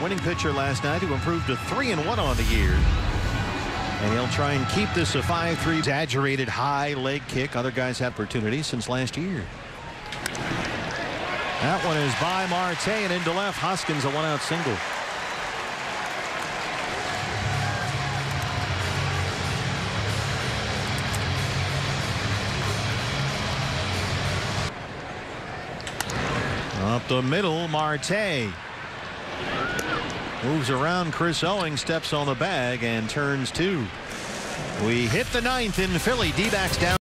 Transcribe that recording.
winning pitcher last night, who improved to 3-1 on the year. And he'll try and keep this a 5-3. Exaggerated high leg kick. Other guys have opportunities since last year. That one is by Marte and into left. Hoskins a one-out single. Up the middle, Marte moves around. Chris Owings steps on the bag and turns two. We hit the ninth in Philly. D-backs down.